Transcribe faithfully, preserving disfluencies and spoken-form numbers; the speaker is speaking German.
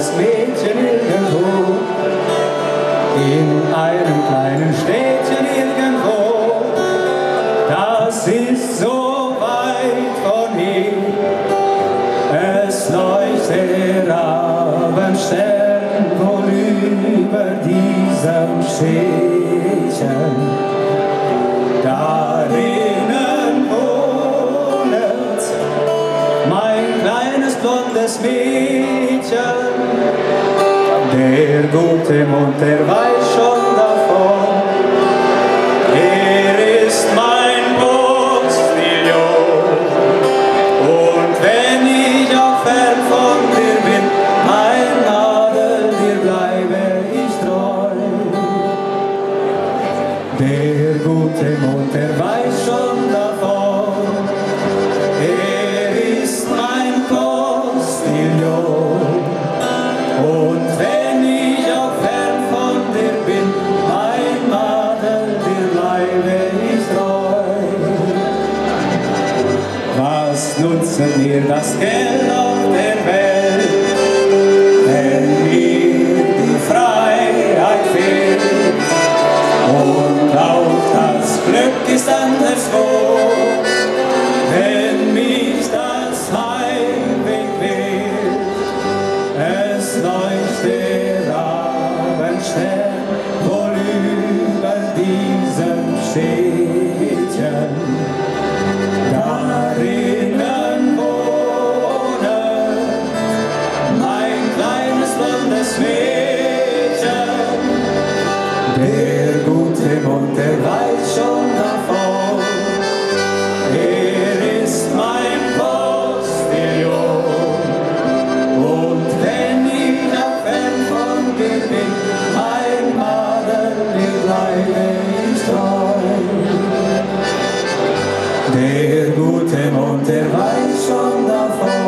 blondes Mädchen irgendwo, in einem kleinen Städtchen irgendwo. Das ist so weit von hier, es leuchtet der Abendstern wohl über diesem Städtchen. Darinnen wohnet mein kleines blondes Mädchen. Der gute Mond, der weiß schon davon, er ist mein Postillon. Und wenn ich auch fern von dir bin, mein Adel, dir bleibe ich treu. Der gute Mond, der weiß schon davon, er ist mein Postillon. Und wenn ich auch fern von dir bin, mein Adel, dir bleibe ich treu. Was nutzt mir das Geld auf der Welt, wenn mir die Freiheit fehlt? Und auch das Glück ist anderswo, wenn mich das Heimweg quält. Es leuchtet der Abendstern wohl über diesem Städtchen. Darinnen wohnet mein kleines blondes Mädchen. Der gute Mond, der weiß schon davon, er ist mein Postillon. Und wenn ich auch fern von dir bin, mein Adel, dir bleibe ich treu. Der gute Mond, der weiß schon davon,